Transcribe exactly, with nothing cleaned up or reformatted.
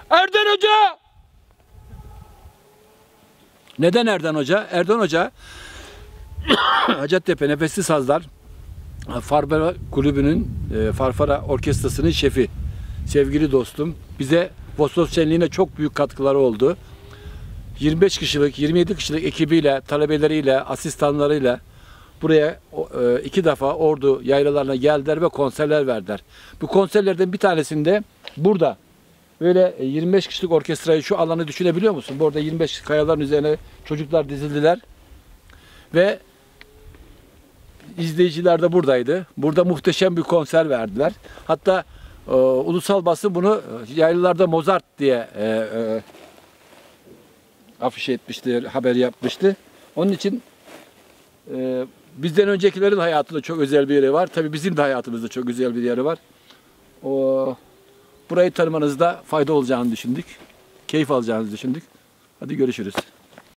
Erden Hoca! Neden Erden Hoca? Erden Hoca Hacettepe Nefesli Sazlar Farfara Kulübü'nün e, Farfara Orkestrası'nın şefi. Sevgili dostum. Bize Vossos Şenliği'ne çok büyük katkıları oldu. yirmi beş kişilik, yirmi yedi kişilik ekibiyle, talebeleriyle, asistanlarıyla buraya e, iki defa Ordu yaylalarına geldiler ve konserler verdiler. Bu konserlerden bir tanesinde burada böyle yirmi beş kişilik orkestrayı, şu alanı düşünebiliyor musun? Burada yirmi beş kayaların üzerine çocuklar dizildiler ve izleyiciler de buradaydı. Burada muhteşem bir konser verdiler. Hatta e, ulusal basın bunu yaylalarda Mozart diye e, e, afişe etmişti, haber yapmıştı. Onun için e, bizden öncekilerin hayatında çok özel bir yeri var. Tabii bizim de hayatımızda çok güzel bir yeri var. O, burayı tanımanızda fayda olacağını düşündük. Keyif alacağınızı düşündük. Hadi görüşürüz.